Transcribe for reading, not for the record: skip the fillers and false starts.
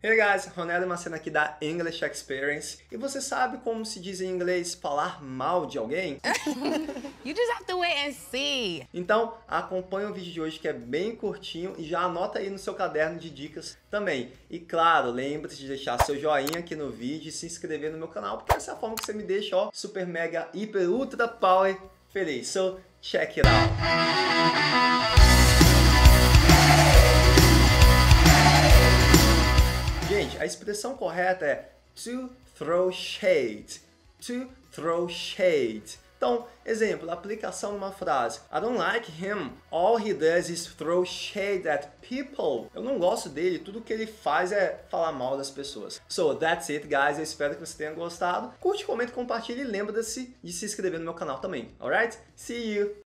Hey guys, Ronaldo Macena aqui da English Experience. E você sabe como se diz em inglês falar mal de alguém? You just have to wait and see. Então acompanha o vídeo de hoje que é bem curtinho e já anota aí no seu caderno de dicas também. E claro, lembre-se de deixar seu joinha aqui no vídeo e se inscrever no meu canal, porque essa é a forma que você me deixa, ó, super mega, hiper, ultra power feliz. So, check it out! Gente, a expressão correta é to throw shade. To throw shade. Então, exemplo, aplicação numa frase. I don't like him. All he does is throw shade at people. Eu não gosto dele. Tudo que ele faz é falar mal das pessoas. So, that's it, guys. Eu espero que você tenha gostado. Curte, comenta, compartilha e lembra-se de se inscrever no meu canal também. Alright? See you!